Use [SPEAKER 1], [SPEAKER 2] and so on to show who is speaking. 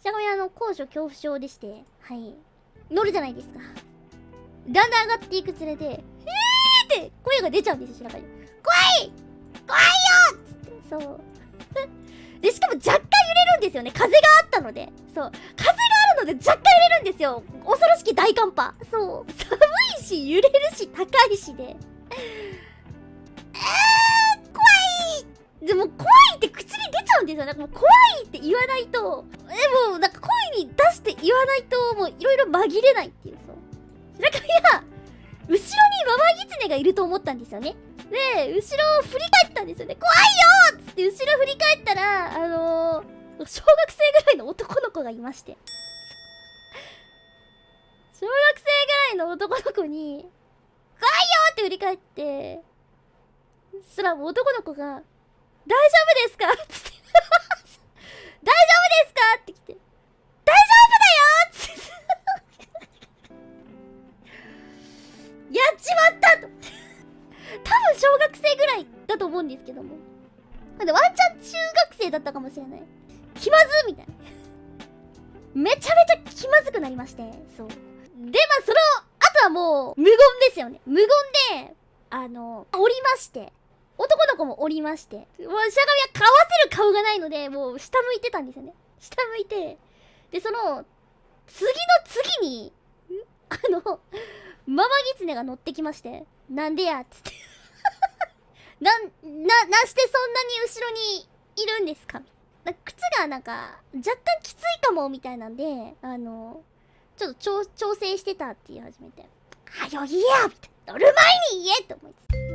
[SPEAKER 1] 白神高所恐怖症でして、はい。乗るじゃないですか。だんだん上がっていくつれて、って声が出ちゃうんですよ、白神。怖い怖いよっつって、そう。で、しかも若干揺れるんですよね。風があったので。そう。風があるので若干揺れるんですよ。恐ろしき大寒波。そう。寒いし、揺れるし、高いしで。怖い。でも、怖いって口に出ちゃうんですよ。なんかもう、怖いって言わないと。でも、なんか声に出して言わないと、もういろいろ紛れないっていう。そう。白神は、後ろにママギツネがいると思ったんですよね。で、後ろを振り返ったんですよね。怖いよーっつって後ろ振り返ったら、小学生ぐらいの男の子がいまして。小学生ぐらいの男の子に、怖いよーって振り返って、そしたらもう男の子が、大丈夫ですかつって。大丈夫ですかって来て、大丈夫だよーって。やっちまったと。多分小学生ぐらいだと思うんですけども。ワンチャン中学生だったかもしれない。気まずみたいな。めちゃめちゃ気まずくなりまして。そう。で、その後はもう、無言ですよね。無言で、降りまして。男の子も降りまして。もう、白神はかわせる顔がないので、もう、下向いてたんですよね。下向いて。で、その、次の次に、ママギツネが乗ってきまして、なんでやっつって。なしてそんなに後ろにいるんですか？靴がなんか、若干きついかも、みたいなんで、ちょっと調整してたって言い始めて、はよ言えやみたいな。乗る前に言えと思いつつ。